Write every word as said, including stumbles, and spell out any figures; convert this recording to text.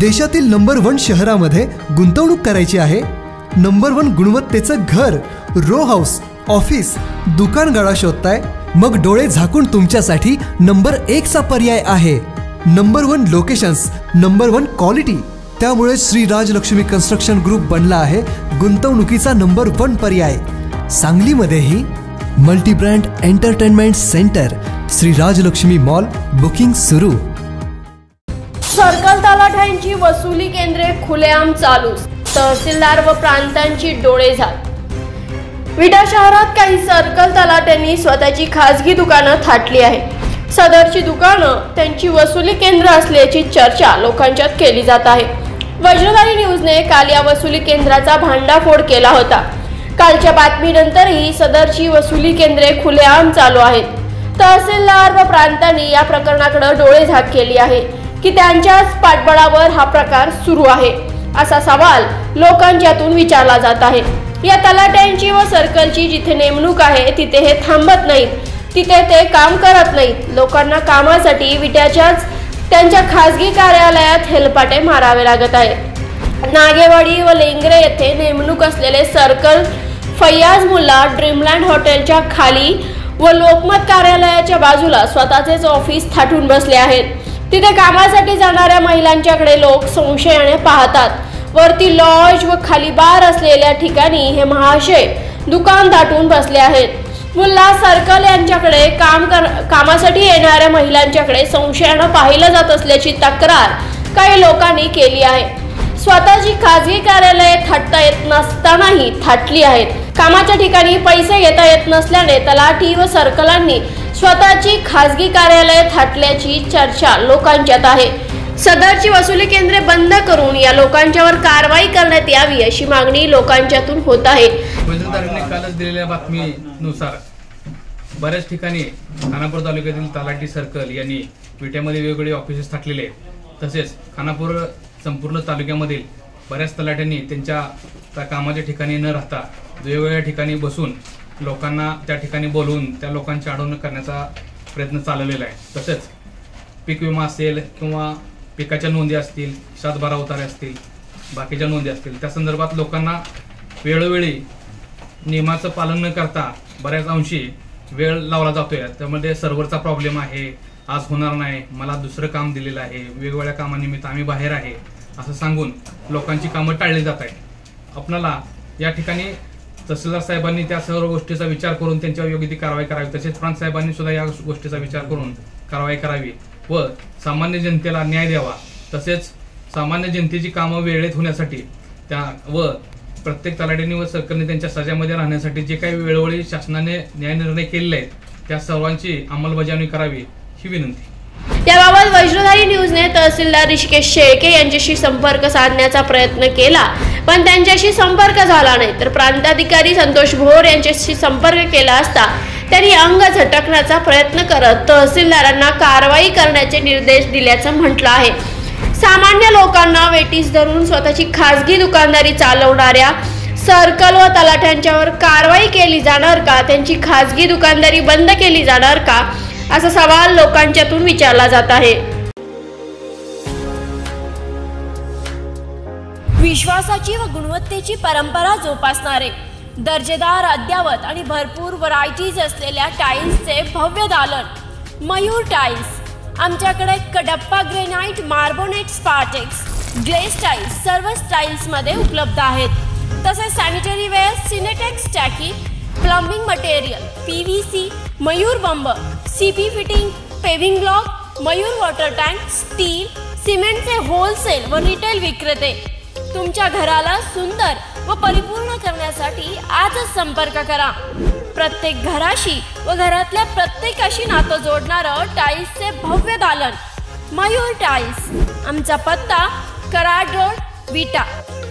देशातील number one शहरामध्ये गुंतवणूक करायची आहे? नंबर वन गुणवत्तेचं घर, रो हाऊस, ऑफिस, दुकान गाळा शोधताय? मग डोळे झाकून तुमच्यासाठी नंबर एक चा पर्याय आहे. Number one locations, number one quality. त्यामुळे श्री राजलक्ष्मी कन्स्ट्रक्शन ग्रुप बनला आहे गुंतवणुकीचा नंबर वन पर्याय. सांगलीमध्येही multi brand entertainment centre, Shri Rajlakshmi mall, booking सुरू. सर्कल तलाठ्यांची वसुली केंद्रे खुलेआम चालू, तहसीलदार व प्रांतांची डोळेझाक. विटा शहरात काही सर्कल तलाठ्यांनी स्वतःची खासगी दुकानं थाटली आहे. सदरची दुकानं त्यांची वसुली केंद्र असल्याची चर्चा लोकांच्यात केली जात आहे. वज्रधारी न्यूजने काल या वसुली केंद्राचा भांडाफोड केला होता. कालच्या बातमीनंतरही सदरची वसुली केंद्रे खुलेआम चालू आहेत. तहसीलदार व प्रांतांनी या प्रकरणाकडे डोळेझाक केली आहे की त्यांच्याच पाठबळावर हा प्रकार सुरू आहे, असा सवाल लोकांच्यातून विचारला जात आहे. या तलाट्यांची व सर्कलची जिथे नेमणूक आहे तिथे हे थांबत नाहीत, तिथे ते काम करत नाहीत. लोकांना कामासाठी विट्याच्याच त्यांच्या खासगी कार्यालयात हेलपाटे मारावे लागत आहे. नागेवाडी व लेंगरे येथे नेमणूक असलेले सर्कल फैयाज मुल्ला ड्रीमलँड हॉटेलच्या खाली व लोकमत कार्यालयाच्या बाजूला स्वतःचेच ऑफिस थाटून बसले आहेत. तिथे कामासाठी जाणाऱ्या महिलांच्याकडे लोक संशयाने पाहतात. वरती लॉज व खाली बार असलेल्या ठिकाणी हे महाशय दुकान थाटून बसले आहेत. मुल्ला सर्कल यांच्याकडे काम कर कामासाठी येणाऱ्या महिलांच्याकडे संशयाने पाहिलं जात असल्याची तक्रार काही लोकांनी केली आहे. स्वतःची खासगी कार्यालये थाटता येत नसतानाही थाटली आहेत. कामाच्या ठिकाणी पैसे घेता येत नसल्याने तलाठी व सर्कलांनी स्वतःची खासगी कार्यालये थाटल्याची चर्चा लोकांच्यात आहे. सदरची वसुली केंद्रे बंद करून या लोकांच्यावर कारवाई करण्यात यावी अशी मागणी लोकांच्यातून होत आहे. वज्रधारीने कालच दिलेल्या बातमीनुसार बऱ्याच ठिकाणी खानापूर तालुक्यातील तलाठी सर्कल यांनी विट्यामध्ये वेगवेगळे ऑफिसेस थाटलेले आहेत. तसेच खानापूर संपूर्ण तालुक्यामधील बऱ्याच तलाट्यांनी त्यांच्या कामाच्या ठिकाणी न राहता वेगवेगळ्या ठिकाणी बसून लोकांना त्या ठिकाणी बोलवून त्या लोकांची अडवणूक करण्याचा प्रयत्न चालवलेला आहे. तसेच पीक विमा असेल किंवा पिकाच्या नोंदी असतील, सातबारा उतारे असतील, बाकीच्या नोंदी असतील, त्या संदर्भात लोकांना वेळोवेळी नियमाचं पालन न करता बऱ्याच अंशी वेळ लावला जातोय. त्यामध्ये सर्व्हरचा प्रॉब्लेम आहे, आज होणार नाही, मला दुसरं काम दिलेलं आहे, वेगवेगळ्या कामानिमित्त आम्ही बाहेर आहे असं सांगून लोकांची कामं टाळली जात आहेत. आपणाला या ठिकाणी तहसीलदार साहेबांनी त्या सर्व गोष्टीचा विचार करून त्यांच्यावर योग्य ती कारवाई करावी. तसेच प्रांत साहेबांनी सुद्धा या गोष्टीचा विचार करून कारवाई करावी व सामान्य जनतेला न्याय द्यावा. तसेच सामान्य जनतेची कामं वेळेत होण्यासाठी त्या व प्रत्येक तलाठ्यांनी व सर्कलने त्यांच्या सजामध्ये राहण्यासाठी जे काही वेळोवेळी शासनाने न्याय निर्णय केलेले आहेत त्या सर्वांची अंमलबजावणी करावी ही विनंती. याबाबत वज्रधारी न्यूजने तहसीलदार ऋषिकेश शेळके यांच्याशी संपर्क साधण्याचा प्रयत्न केला पण त्यांच्याशी संपर्क झाला नाही. तर प्रांताधिकारी संतोष भोर यांच्याशी संपर्क केला असता त्यांनी अंग झटकण्याचा प्रयत्न करत तहसीलदारांना कारवाई करण्याचे निर्देश दिल्याचं म्हटलं आहे. सामान्य लोकांना वेटीस धरून स्वतःची खासगी दुकानदारी चालवणाऱ्या सर्कल व तलाठ्यांच्यावर कारवाई केली जाणार का, त्यांची खासगी दुकानदारी बंद केली जाणार का, असा सवाल लोकांच्यातून विचारला जात आहे. विश्वासाची व गुणवत्तेची परंपरा जोपासणारे दर्जेदार, अद्यावत आणि भरपूर व्हरायटीज असलेल्या टाईल्सचे भव्य दालन मयूर टाईल्स. आमच्याकडे Kadappa granite, marbonate, Spartex, glaze tiles सर्व स्टाईल्समध्ये उपलब्ध आहेत. तसेच सॅनिटरी वेअर, सिनेटेक्स टाकी, plumbing material, P V C, Mayur बंब, C P fitting, paving block, Mayur water tank, steel, सिमेंटचे होलसेल व रिटेल विक्रेते. तुमच्या घराला सुंदर व परिपूर्ण करण्यासाठी आजच संपर्क करा. प्रत्येक घराशी व घरातल्या प्रत्येकाशी नातं जोडणारं टाईल्सचे भव्य दालन मयूर टाईल्स. आमचा पत्ता कराड रोड, विटा.